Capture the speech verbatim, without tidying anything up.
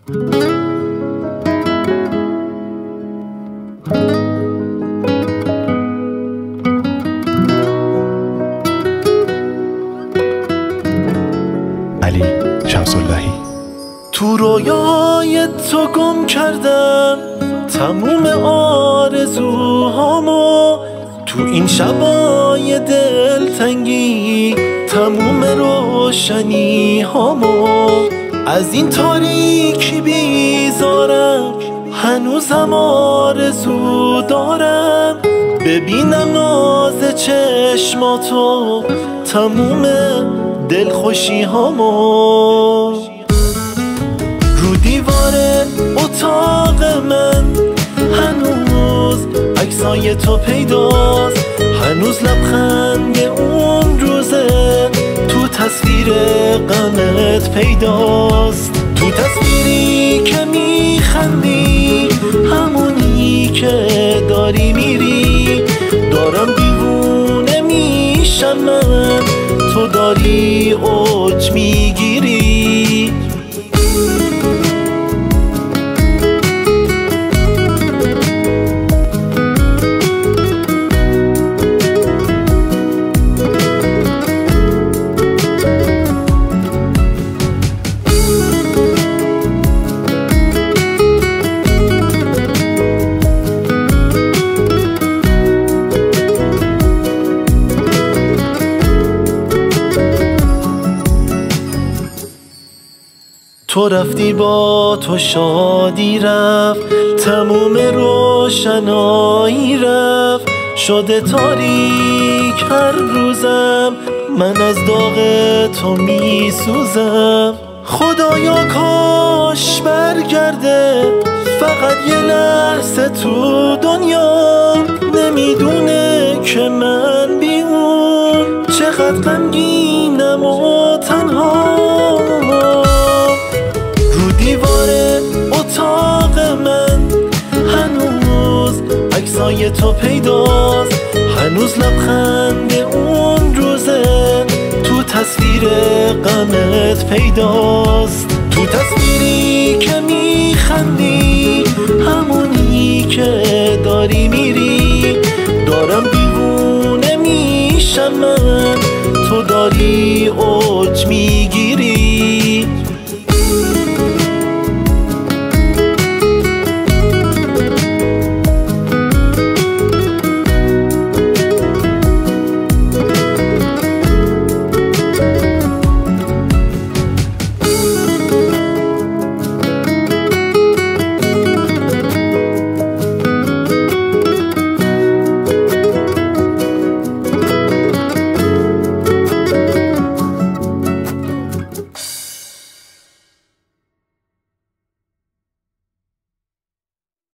علی شمس‌اللهی. تو رویای تو گم کردم تموم آرزوهامو، تو این شبای دلتنگی تموم روشنی هامو. از این تاریکی بیزارم هنوزم آرزو دارم، ببینم ناز چشماتو تموم دلخوشی هامو. رو دیوار اتاق من هنوز عکسای تو پیداست، هنوز لبخند اون روزه تو تصویر غمت پیداست. تو تصویری که میخندی همونی که داری میری، دارم دیوونه میشم من، تو داری اوج میگیری. تو رفتی با تو شادی رفت، تموم روشنایی رفت، شده تاریک هر روزم، من از داغ تو می سوزم. خدایا کاش برگرده فقط یه لحظه تو دنیا، نمیدونه که من بی اون چقدر غمگینم و تنها. دیوار اتاق من هنوز عکسای تو پیداست، هنوز لبخند اون روزه تو تصویر غمت پیداست. تو تصویری که میخندی همونی که داری میری، دارم دیوونه میشم من، تو داری اوج میگیری.